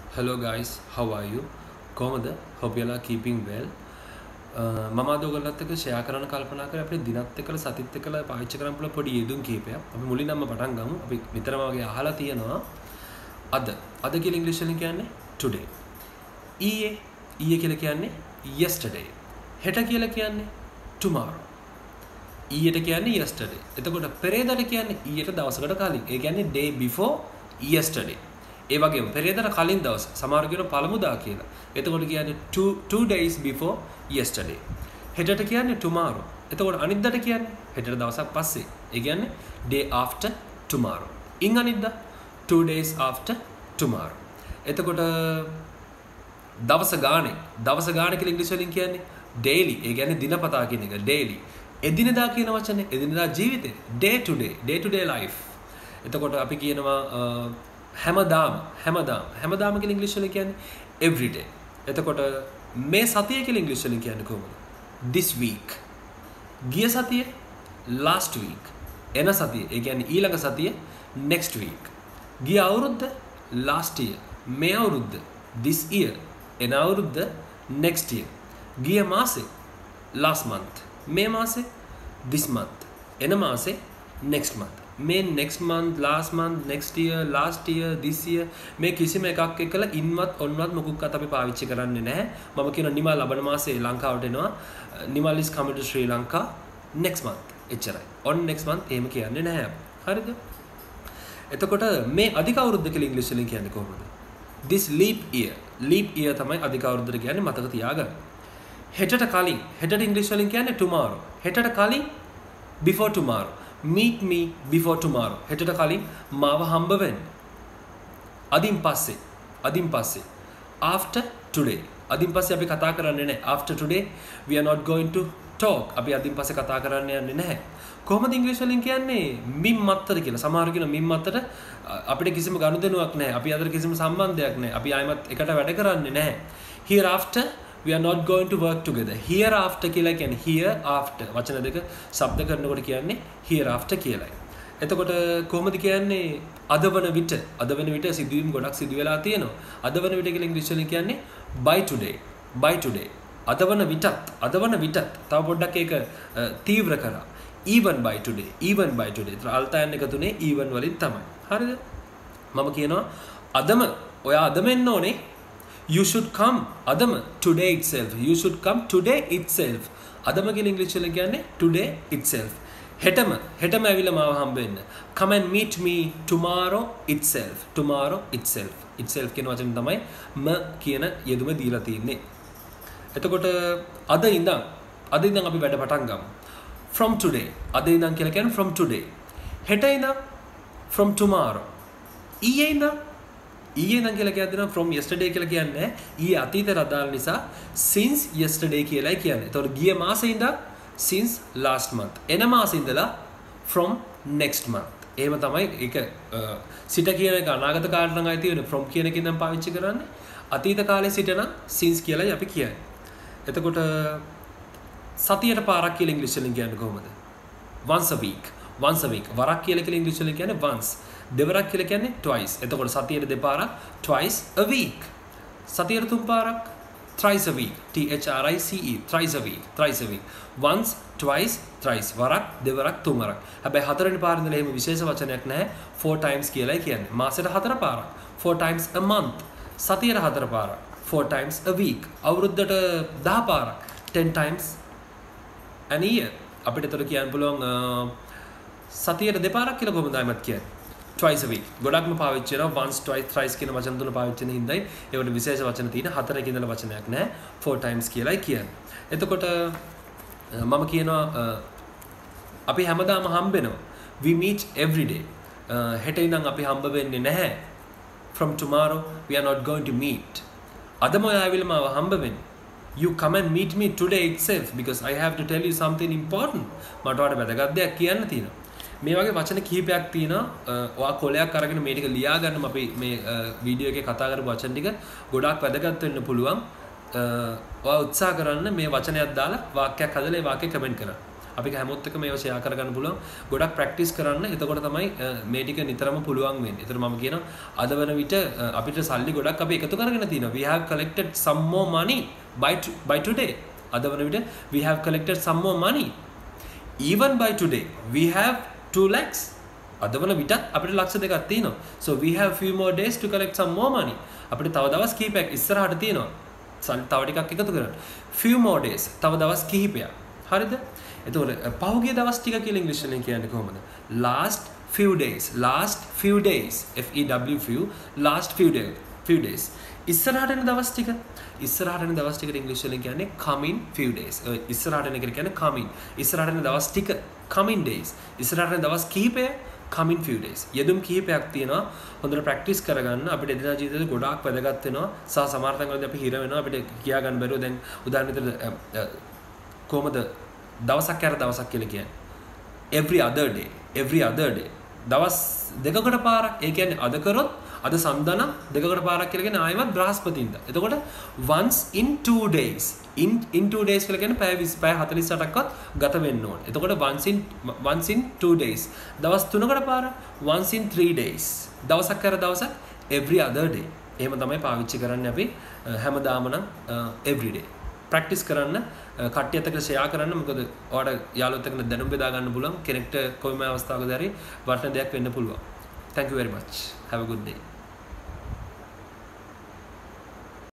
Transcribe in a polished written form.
Hello guys, how are you? කොහමද? Hope you are keeping well. මම අද ඔයගොල්ලන්ත් එක්ක ෂෙයා කරන්න කල්පනා කරේ අපේ දිනත් එක්කලා සතිත් එක්කලා පාවිච්චි කරන්න පුළුවන් පොඩි යෙදුම් කීපයක්. අපි මුලින්ම පටන් ගමු. අපි විතරම වගේ අහලා තියෙනවා අද කියලා ඉංග්‍රීසි වලින් කියන්නේ today. ඊයේ කියලා කියන්නේ yesterday. හෙට කියලා කියන්නේ tomorrow. ඊයට කියන්නේ yesterday. එතකොට පෙරේදට කියන්නේ ඊයට දවසකට කලින්. ඒ කියන්නේ day before yesterday. ඒ වගේම පෙරේදට කලින් දවස සමහර කියන පළමුදා කියලා. එතකොට කියන්නේ two days before yesterday. හෙටට කියන්නේ tomorrow. එතකොට අනිද්දාට කියන්නේ හෙටට දවසක් පස්සේ. ඒ කියන්නේ day after tomorrow. ඉන් අනිද්දා 2 days after tomorrow. එතකොට දවස ගානේ කියලා ඉංග්‍රීසි වලින් කියන්නේ daily. ඒ කියන්නේ දිනපතා කියන එක daily. එදිනෙදා කියන වචනේ එදිනෙදා ජීවිතේ day to day life. එතකොට අපි කියනවා හැමදාම කියලා ඉංග්‍රීසි වලින් කියන්නේ every day. එතකොට මේ සතිය කියලා ඉංග්‍රීසි වලින් කියන්නේ කොහොමද? this week. ගිය සතිය last week. එන සතිය ඒ කියන්නේ ඊළඟ සතිය next week. ගිය අවුරුද්ද last year. මේ අවුරුද්ද this year. එන අවුරුද්ද next year. ගිය මාසේ last month. මේ මාසේ this month. එන මාසේ next month. මේ next month, last month, next year, last year, this year මේ කිසිම එකක් එක්කලා ඉන්වත් ඔන්වත් මොකුක්වත් අපි පාවිච්චි කරන්නේ නැහැ. මම කියන නිමල් ලබන මාසේ ලංකාවට එනවා. Nimal is coming to Sri Lanka next month. එච්චරයි. on next month එහෙම කියන්නේ නැහැ අපි. හරිද? එතකොට මේ අධික අවුරුද්ද කියලා ඉංග්‍රීසි වලින් කියන්නේ කොහොමද? this leap year. leap year තමයි අධික අවුරුද්දට කියන්නේ මතක තියාගන්න. හෙටට කලින් හෙටට ඉංග්‍රීසි වලින් කියන්නේ tomorrow. හෙටට කලින් before tomorrow. meet me before tomorrow. හෙටට කලින් මාව හම්බ වෙන්න. අදින් පස්සේ after today. අදින් පස්සේ අපි කතා කරන්නේ නැහැ. after today we are not going to talk. අපි අදින් පස්සේ කතා කරන්න යන්නේ නැහැ. කොහොමද ඉංග්‍රීසි වලින් කියන්නේ මින් මත්තර කියලා. සමහර කියන මින් මත්තට අපිට කිසිම ගනුදෙනුවක් නැහැ. අපි අතර කිසිම සම්බන්ධයක් නැහැ. අපි ආයිමත් එකට වැඩ කරන්නේ නැහැ. hereafter we are not going to work together. Hereafter කියලා කියන්නේ hereafter වචන දෙක શબ્ද කරනකොට කියන්නේ hereafter කියලායි. එතකොට කොහොමද කියන්නේ අද වන විට සිදුවීම් ගොඩක් සිදු වෙලා තියෙනවා. අද වන විට කියලා ඉංග්‍රීසි වලින් කියන්නේ by today. අද වන විටත් තව පොඩ්ඩක් ඒක තීව්‍ර කරා. even by today. ඒතර අල්තයන් එක තුනේ even වලින් තමයි. හරිද? මම කියනවා ඔයා අදම එන්න ඕනේ. You should come adama today itself. You should come today itself. Adama කියලා ඉංග්‍රීසි වලින් කියන්නේ today itself. හෙටම ඇවිල්ලා මාව හම්බ වෙන්න. Come and meet me tomorrow itself. Itself කියන වචනේ තමයි කියන යෙදුම දීලා තියෙන්නේ. එතකොට අද ඉඳන් අපි වැඩ පටන් ගමු. From today. අද ඉඳන් කියලා කියන්නේ from today. හෙට ඉඳන් from tomorrow. ඊයේ ඉඳන් කියලා කියද්දී from yesterday කියලා කියන්නේ ඊයේ අතීතයට අදාළ නිසා since yesterday කියලායි කියන්නේ. ඒතකොට ගිය මාසේ ඉඳන් since last month. එන මාසේ ඉඳලා from next month. එහෙම තමයි ඒක සිට කියන එක අනාගත කාලයට නම් අයිති වෙන්නේ from කියන එකෙන් නම් පාවිච්චි කරන්නේ. අතීත කාලේ සිට නම් since කියලායි අපි කියන්නේ. එතකොට සතියට පාරක් කියලා ඉංග්‍රීසි වලින් කියන්නේ කොහොමද? once a week. වරක් කියලා ඉංග්‍රීසි වලින් කියන්නේ once. දෙවරක් කියලා කියන්නේ twice. එතකොට සතියේ දෙපාරක් twice a week. සතියේ තුන් පාරක් thrice a week. thrice a week. once, twice, thrice. වරක් දෙවරක් තුන්වරක්. හැබැයි හතරවෙනි පාරේ ඉඳලා එහෙම විශේෂ වචනයක් නැහැ. 4 times කියලායි කියන්නේ. මාසෙට 4 පාරක්. 4 times a month. සතියේ 4 පාරක්. 4 times a week. අවුරුද්දට 10 පාරක්. 10 times an year. අපිට ඒතර කියන්න පුළුවන් සතියේ දෙපාරක් කියලා කොහොමද ආයමත් කියන්නේ? twice a week. ගොඩක්ම පාවිච්චි කරනවා once, twice, thrice කියන වචන තුන පාවිච්චි කරන හින්දායි ඒවට විශේෂ වචන තියෙන 4 කින් ඉඳලා වචනයක් නැහැ. 4 times කියලායි කියන්නේ. එතකොට මම කියනවා අපි හැමදාම හම්බ වෙනවා. We meet every day. හෙට ඉඳන් අපි හම්බ වෙන්නේ නැහැ. From tomorrow we are not going to meet. අදම ඔයා ඇවිල්ලා මාව හම්බ වෙන්න. You come and meet me today itself because I have to tell you something important. මට ඔයාලට වැදගත් දෙයක් කියන්න තියෙනවා. මේ වගේ වචන කිහිපයක් තියෙනවා. ඔයා කොලයක් අරගෙන මේ ටික ලියා ගන්නම අපි මේ වීඩියෝ එකේ කතා කරපු වචන ටික ගොඩාක් වැදගත් වෙන්න පුළුවන්. ඔයා උත්සාහ කරන්න මේ වචනයක් දාලා වාක්‍යයක් හදලා ඒ වාක්‍ය කමෙන්ට් කරන්න. අපි හැමෝත් එක්ක මේව ෂෙයා කරගන්න පුළුවන්. ගොඩක් ප්‍රැක්ටිස් කරන්න. එතකොට තමයි මේ ටික නිතරම පුළුවන් වෙන්නේ. ඒතර මම කියනවා අද වෙන විට අපිට සල්ලි ගොඩක් අපි එකතු කරගෙන තියෙනවා. We have collected some more money by today. අද වෙන විට we have collected some more money. Even by today we have 2 lakhs. අද වෙන විටත් අපිට ලක්ෂ දෙකක් තියෙනවා. So we have few more days to collect some more money. අපිට තව දවස් කිහිපයක් ඉස්සරහට තියෙනවා. තව ටිකක් එකතු කරන්න. Few more days. තව දවස් කිහිපයක්. හරිද? එතකොට පහුගිය දවස් ටික කියලා ඉංග්‍රීසි වලින් කියන්නේ කොහොමද? Last few days. Last few days. few last few days. ඉස්සරහට එන දවස් ටික. ඉස්සරහට එන දවස් ටිකට ඉංග්‍රීසි වලින් කියන්නේ coming few days. ඉස්සරහට එන එක කියන්නේ coming. ඉස්සරහට එන දවස් ටික coming days. ඉස්සරහට එන දවස් කිහිපය coming few days. යෙදුම් කිහිපයක් තියෙනවා. හොඳට ප්‍රැක්ටිස් කරගන්න. අපිට එදිනදා ජීවිතේ ගොඩාක් වැදගත් වෙනවා. සමහර තැන්වලදී අපි හිර වෙනවා. අපිට කියා ගන්න බැරුව දැන් උදාහරණයක් කොහමද දවසක් ඇර දවසක් කියලා කියන්නේ. every other day. දවස් දෙකකට පාරක්. ඒ කියන්නේ අද කරොත් අද සම්දන දෙකකට පාරක් කියලා කියන්නේ ආයෙමත් බ්‍රහස්පතින්දා. එතකොට once in 2 days. in 2 days කියලා කියන්නේ පැය 48ක්වත් ගත වෙන්න ඕනේ. එතකොට once in 2 days. දවස් 3කට පාරක් once in 3 days. දවසක් කර දවසක් every other day. එහෙම තමයි පාවිච්චි කරන්නේ අපි හැමදාම නම් every day. ප්‍රැක්ටිස් කරන්න කට්ටියත් එක්ක ෂෙයා කරන්න. මොකද ඔයාලට යාළුවොත් එක්ක දැනුම් බෙදා ගන්න පුළුවන්. කෙනෙක්ට කොයිම අවස්ථාවකදී හරි වටින දෙයක් වෙන්න පුළුවන්. Thank you very much. Have a good day.